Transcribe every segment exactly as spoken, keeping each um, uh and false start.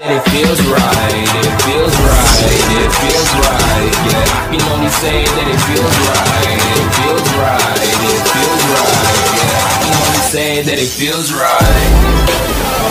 It feels right, it feels right, it feels right, yeah. I can only say that it feels right, it feels right, it feels right, yeah. I can only say that it feels right.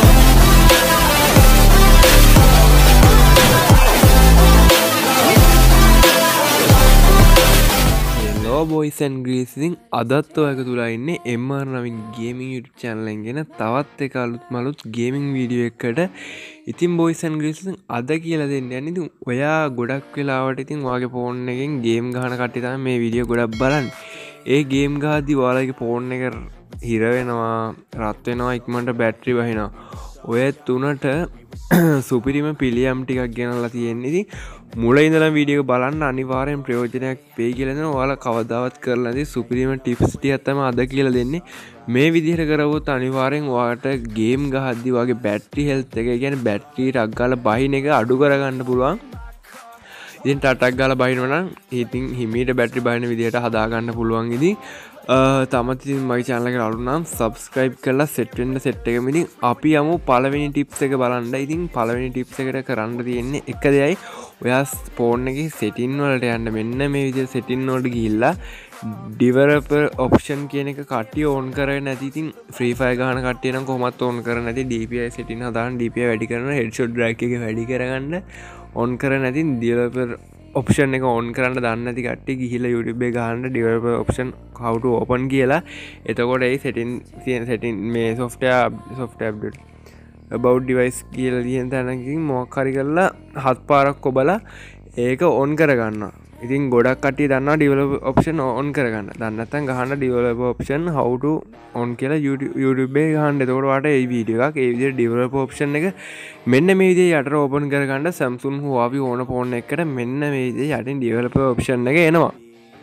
Hello boys and girls, ඉතින් අදත් ඔයක තුලා ඉන්නේ M R Navin gaming YouTube channel එකෙන් ගෙන තවත් එක අලුත් මලුත් ගේමින් වීඩියෝ එකකට. ඉතින් boys and girls ඉතින් අද කියලා දෙන්න යන්නේ ඉතින් ඔයා ගොඩක් වෙලාවට ඉතින් ඔයාගේ ෆෝන් එකෙන් ගේම් ගහන කට්ටිය තමයි මේ වීඩියෝ ගොඩක් බලන්නේ. ඒ ගේම් ගහද්දි ඔයාලගේ ෆෝන් එක හිර වෙනවා, රත් වෙනවා, ඉක්මනට බැටරි වහිනවා. ඔය තුනට සුපිරිම පිළියම් ටිකක් ගෙනල්ලා තියෙන්නේ. ඉතින් මුල ඉඳලා වීඩියෝ එක බලන්න අනිවාර්යෙන් ප්‍රයෝජනයක් වෙයි කියලා දෙනවා. ඔයාලා කවදාවත් කරලා නැති සුපිරිම ටිප්ස් ටිකක් තමයි අද කියලා දෙන්නේ. මේ විදිහට කරවුවොත් අනිවාර්යෙන් ඔයාලට ගේම් ගහද්දී ඔයාගේ බැටරි හෙල්ත් එක, ඒ කියන්නේ බැටරි ටක් ගාලා බහින එක අඩු කරගන්න පුළුවන්. ඉතින් ටටක් ගාලා බහිනවා නම් ඉතින් හිමීට බැටරි බහින විදිහට හදා ගන්න පුළුවන්. ඉතින් තමත් ඉතින් මගේ channel එකට අලුත් නම් subscribe කරලා set වෙන්න set එකම. ඉතින් අපි යමු පළවෙනි tips එක බලන්න. ඉතින් පළවෙනි tips එකට කරන්න තියෙන්නේ එක දෙයයි. ඔයා phone එකේ setting වලට යන්න මෙන්න මේ විදිහට setting වලට ගිහිල්ලා developer option කියන එක කට්ටිය on කරගෙන නැති. ඉතින් free fire ගහන කට්ටිය නම් කොහොමත් on කරන්නේ නැති. D P I setting හදාන්න D P I වැඩි කරන headshot drag එක වැඩි කරගන්න on කරන්නේ නැති. developer option එක on කරන්න දන්නේ නැති කට්ටිය ගිහිල්ලා YouTube එකේ ගහන්න developer option how to open කියලා. එතකොට ඒ setting තියෙන setting මේ software software update about device කියලා තියෙන තැනකින් මොකක් හරි කරලා හත් පාරක් ඔබලා ඒක on කරගන්නවා. ඉතින් ගොඩක් කට්ටිය දන්නවා developer option on කරගන්න. දන්නේ නැත්නම් ගහන්න developer option how to on කියලා YouTube YouTube එකේ ගහන්න. එතකොට ඔයාලට මේ වීඩියෝ එකක් ඒ විදිහට developer option එක මෙන්න මේ විදිහේ යටට open කරගන්න Samsung Huawei ඕන phone එකකට මෙන්න මේ විදිහේ යටින් developer option එක එනවා.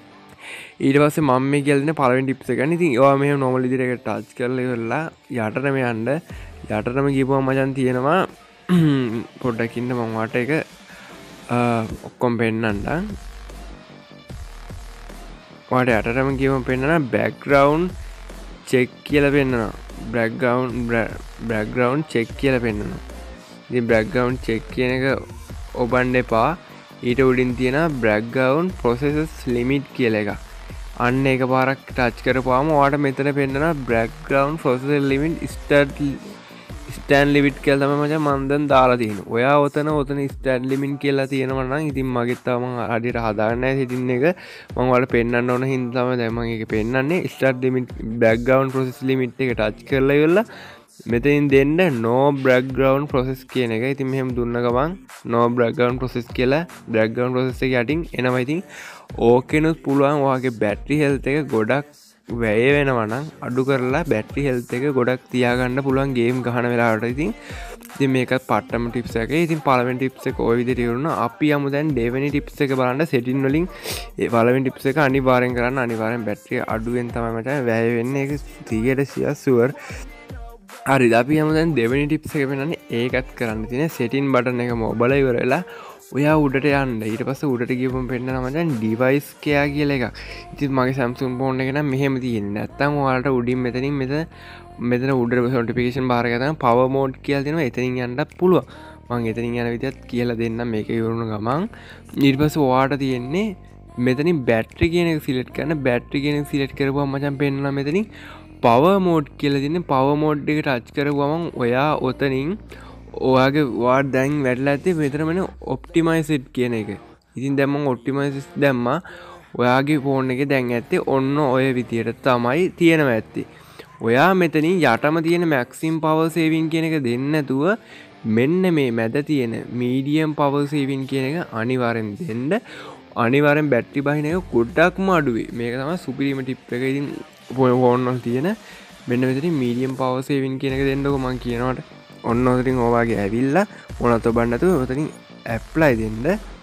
ඊට පස්සේ මම මේ කියලා දෙන පළවෙනි ටිප්ස් එක ගන්න. ඉතින් ඔයා මෙහෙම normal විදිහට touch කරලා ඉවරලා යටටම යන්න. යටටම ගිහපුවම මචං තියෙනවා පොඩ්ඩක් ඉන්න මම ඔයාලට ඒක ඔක්කොම පෙන්නන්නම්. ඔයාලට යටටම ගිහම පෙන්නනවා background check කියලා පෙන්නනවා. background background check කියලා පෙන්නනවා. ඉතින් background check කියන එක ඔබන්න එපා. ඊට උඩින් තියෙනවා background processes limit කියලා එකක්. අන්න ඒක පාරක් ටච් කරපුවාම ඔයාලට මෙතන පෙන්නනවා background processes limit start stand limit කියලා තමයි මචං මම දැන් දාලා තියෙන්නේ. ඔයා ඔතන ඔතන stand limit කියලා තියෙනවා නම් ඉතින් මගෙත් තව මම හරියට හදාගන්න නැහැ setting එක. මම ඔයාලට පෙන්නන්න ඕන හින්දා තමයි දැන් මම ඒක පෙන්නන්නේ. start limit background process limit එක ටච් කරලා ඉවරලා මෙතනින් දෙන්න no background process කියන එක. ඉතින් මෙහෙම දුන්න ගමන් no background process කියලා background process එක යටින් එනවා. ඉතින් ඕකෙනුත් පුළුවන් ඔයාගේ battery health එක ගොඩක් වැය වෙනවා නම් අඩු කරලා battery health එක ගොඩක් තියාගන්න පුළුවන් game ගහන වෙලාවට. ඉතින් ඉතින් මේකත් පට්ටම tips එකක්. ඉතින් පළවෙනි tips එක ওই විදිහට ඉවරනවා. අපි යමු දැන් දෙවෙනි tips එක බලන්න. setting වලින් ඒ පළවෙනි tips එක අනිවාර්යෙන් කරන්න. අනිවාර්යෙන් battery අඩුවෙන් තමයි මචං වැය වෙන්නේ. ඒක සීයට sure. හරිද අපි යමු දැන් දෙවෙනි ටිප්ස් එක පෙන්නන්නේ. ඒකත් කරන්න තියෙන setting button එක මොබල ඉවරලා ඔයා උඩට යන්න. ඊට පස්සේ උඩට ගියපම පෙන්නනවා මචං device care කියලා එකක්. ඉතින් මගේ Samsung phone එක නම් මෙහෙම තියෙන්නේ. නැත්තම් ඔයාලට උඩින් මෙතනින් මෙතන මෙතන උඩට notification bar එක තමයි power mode කියලා දෙනවා. එතනින් යන්නත් පුළුවන්. මම එතනින් යන විදිහත් කියලා දෙන්නම් මේක ඉවරුන ගමන්. ඊට පස්සේ ඔයාලට තියෙන්නේ මෙතනින් battery කියන එක select කරන්න. battery කියන එක select කරපුවම මචං පෙන්නනවා මෙතනින් power mode කියලා තියෙන power mode එක ටච් කරපුවම ඔයා ඔතනින් ඔයාගේ වාඩ් දැන් වැටලා ඇත්තේ මෙතන මෙන්න optimize it කියන එක. ඉතින් දැන් මම optimize දැම්මා. ඔයාගේ phone එකේ දැන් ඇත්තේ ඔන්න ඔය විදියට තමයි තියෙනවා ඇත්තේ. ඔයා මෙතනින් යටම තියෙන maximum power saving කියන එක දෙන්නේ නැතුව මෙන්න මේ මැද තියෙන medium power saving කියන එක අනිවාර්යෙන් දෙන්න. අනිවාර්යෙන් battery බහින එක ගොඩක්ම අඩුවේ. මේක තමයි සුපිරිම tip එක. ඉතින් ෆෝන් වල තියෙන මෙන්න මෙතනින් medium power saving කියන එක දෙන්නකො මම කියනවාට. ඔන්න ඔතනින් ඔයාගේ ඇවිල්ලා මොනවත් ඔබන්න නැතුව ඔතනින් apply දෙන්න.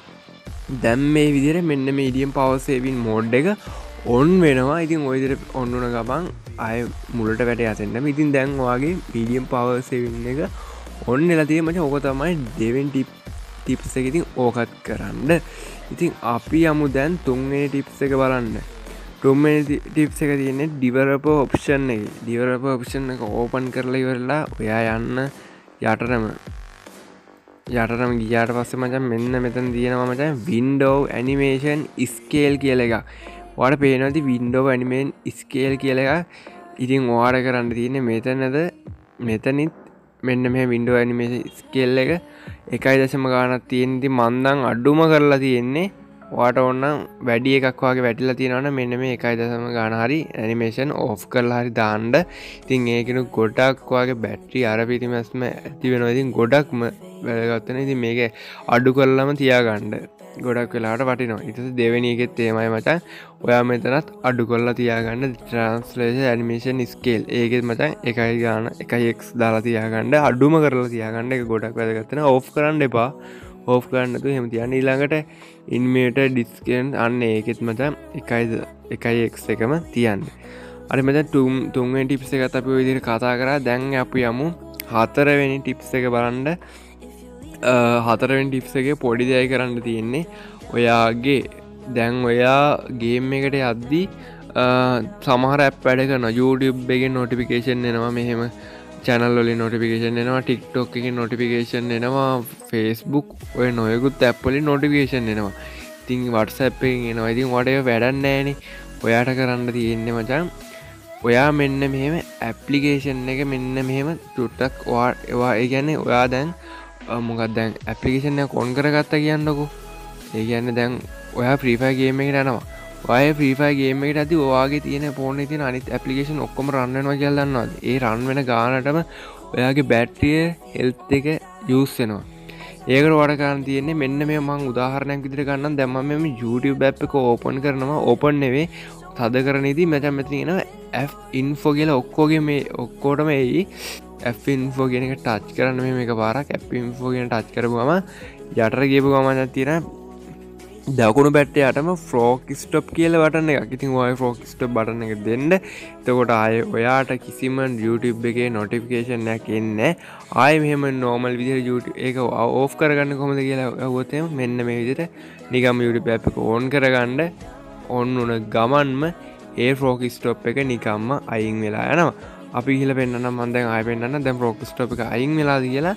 දැන් මේ විදිහට මෙන්න medium power saving mode එක on වෙනවා. ඉතින් ওই විදිහට on වුණ ගමන් ආය මුලට වැට යසෙන්න. ඉතින් දැන් ඔයාගේ medium power saving එක on වෙලා තියෙන මචං. ඕක තමයි දෙවෙනි tip tips එක. ඉතින් ඕකත් කරන්න. ඉතින් අපි යමු දැන් තුන්වෙනි tips එක බලන්න. තුන්වෙනි tips එක තියෙන්නේ developer option එකේ. developer option එක open කරලා ඉවරලා ඔයා යන්න යටටම යටටම ගියාට පස්සේ මචං මෙන්න මෙතන තියෙනවා මචං window animation scale කියලා එකක්. ඔයාලට පේනවා ඉතින් window animation scale කියලා එකක්. ඉතින් ඔයාලට කරන්න තියෙන්නේ මෙතනද මෙතනින් මෙන්න මේ window animation scale එක එකයි දශම ගානක් තියෙන. ඉතින් මම නම් අඩුම කරලා තියෙන්නේ ඔයාට ඕනනම් වැඩි එකක් වගේ වැටිලා තියෙනවනම් මෙන්න මේ එකයි දශම ගාන හරි ඇනිමේෂන් ඕෆ් කරලා හරි දාන්න. ඉතින් ඒකිනු ගොඩක් වගේ බැටරි අර පිටිමැස්ම ඇති වෙනවා. ඉතින් ගොඩක්ම වැදගත් වෙනවා. ඉතින් මේක අඩු කරලාම තියාගන්න. ගොඩක් වෙලාවට වටිනවා. ඊට පස්සේ දෙවෙනි එකෙත් එහෙමයි මචං. ඔයා මෙතනත් අඩු කරලා තියාගන්න translation animation scale. ඒකෙත් මචං එකයි ගාන එකයි x දාලා තියාගන්න. අඩුම කරලා තියාගන්න. ඒක ගොඩක් වැදගත් වෙනවා. ඕෆ් කරන්න එපා. ඕෆ් කරන්න නැතුව එහෙම තියන්න. ඊළඟට animated display අන්න ඒකෙත් මචං එකයි එකයි x එකම තියන්න. අර මෙතන තුන්වෙනි ටිප්ස් එකත් අපි ඔය විදිහට කතා කරා. දැන් අපි යමු හතරවෙනි ටිප්ස් එක බලන්න. හතරවෙනි ටිප්ස් එකේ පොඩි දෙයක් කරන්න තියෙන්නේ ඔයාගේ දැන් ඔයා ගේම් එකට යද්දී සමහර ඇප් වැඩ කරනවා. YouTube එකේ notification එනවා මෙහෙම. channel වලින් notification එනවා. TikTok එකේ notification එනවා. Facebook ඔය නොයෙකුත් app වලින් notification එනවා. ඉතින් WhatsApp එකෙන් එනවා. ඉතින් ඔයාට ඒක වැඩක් නැහැනේ. ඔයාට කරන්න තියෙන්නේ මචං ඔයා මෙන්න මෙහෙම application එක මෙන්න මෙහෙම ටුට්ටක් ඔයා ඒ කියන්නේ ඔයා දැන් මොකක්ද දැන් ඇප්ලිකේෂන් එක ඔන් කරගත්තා කියන්නකෝ. ඒ කියන්නේ දැන් ඔයා Free Fire ගේම් එකකට යනවා. ඔයා Free Fire ගේම් එකට ඇද්දි ඔයාගේ තියෙන ෆෝන් එකේ තියෙන අනිත් ඇප්ලිකේෂන් ඔක්කොම රන් වෙනවා කියලා දන්නවද? ඒ රන් වෙන ගානටම ඔයාගේ බැටරිය හෙල්ත් එක යූස් වෙනවා. ඒකට ඔයාලට කරන්න තියෙන්නේ මෙන්න මේ මම උදාහරණයක් විදිහට ගන්නම්. දැන් මම මේ YouTube app එක ඕපන් කරනවා. ඕපන් නෙවෙයි තද කරන ඉදී මචං මෙතන එනවා F info කියලා ඔක්කොගේ මේ ඔක්කොටම එයි. F info කියන එක ටච් කරන්න මේ මේක පාරක් F info කියන ටච් කරපුවම යටට ගියපු ගමන් තියෙන දකුණු පැත්තේ යටම frog stop කියලා බටන් එකක්. ඉතින් ඔය frog stop බටන් එක දෙන්න. එතකොට ආයේ ඔයාට කිසිම YouTube එකේ notification එකක් එන්නේ නැහැ. ආයේ මෙහෙම normal විදිහට YouTube ඒක off කරගන්න කොහොමද කියලා අහුවොත් එහෙම මෙන්න මේ විදිහට නිකම් YouTube app එක on කරගන්න on උන ගමන්ම ඒ frog stop එක නිකම්ම අයින් වෙලා යනවා. අපි ගිහලා පෙන්නන්නම්. මම දැන් ආයෙ පෙන්නන්නම්. දැන් frog stop එක අයින් වෙලාද කියලා.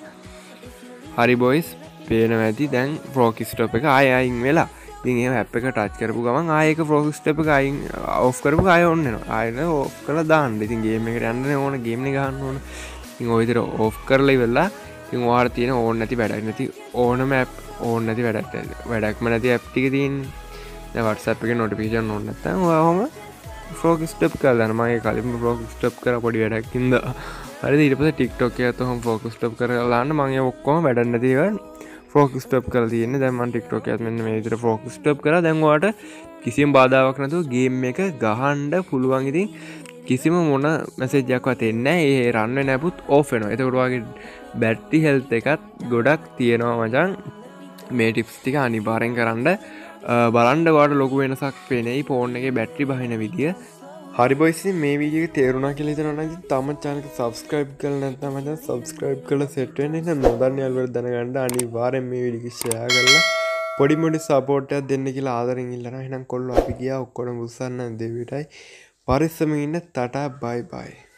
හරි boys පේනවා ඇති දැන් frog stop එක ආයෙ අයින් වෙලා. ඉතින් එහෙම app එක touch කරපු ගමන් ආයෙ ඒක frog stop එක අයින් off කරපු ආයෙ on වෙනවා. ආයෙ off කරලා දාන්න. ඉතින් game එකට යන්න ඕන game එක ගන්න ඕන. ඉතින් ඔය විදිහට off කරලා ඉවරලා ඉතින් ඔයාලා තියෙන ඕන නැති වැඩක් නැති ඕනම app ඕන නැති වැඩක් වැඩක්ම නැති app ටික තියෙන්නේ. දැන් WhatsApp එකේ notification on නැත්නම් ඔයාවම frog stop කරලා දාන්න. මම ඒ කලින්ම frog stop කරා පොඩි වැඩක් ඉඳලා. හරිද? ඊට පස්සේ TikTok එකත් ඔහොම frog stop කරලා දාන්න. මම ඒ ඔක්කොම වැඩක් නැති ඒවා frog stop කරලා තියෙන්නේ. දැන් මම TikTok එකත් මෙන්න මේ විදිහට frog stop කරා. දැන් ඔයාට කිසිම බාධාවක් නැතුව game එක ගහන්න පුළුවන්. ඉතින් කිසිම මොන message එකක්වත් එන්නේ නැහැ. ඒ run වෙන appුත් off වෙනවා. එතකොට ඔයාගේ battery health එකත් ගොඩක් තියෙනවා මචං. මේ tips ටික අනිවාර්යෙන් කරන්න බලන්න. ඔයාලට ලොකු වෙනසක් පේනයි ෆෝන් එකේ බැටරි බහින විදිය. හරි boys මේ වීඩියෝ එක තේරුණා කියලා හිතනවා නම් තාම channel එක subscribe කරලා නැත්නම් මචං subscribe කරලා set වෙන්න. ඉතින් නොදන්න යාළුවෝ දැනගන්න අනිවාර්යෙන් මේ වීඩියෝ එක share කරලා පොඩි මොඩි support එකක් දෙන්න කියලා ආදරෙන් ඉල්ලනවා. එහෙනම් කොල්ලෝ අපි ගියා ඔක්කොම උස්සන්න දෙවියටයි. පරිස්සමින් ඉන්න. Tata bye bye.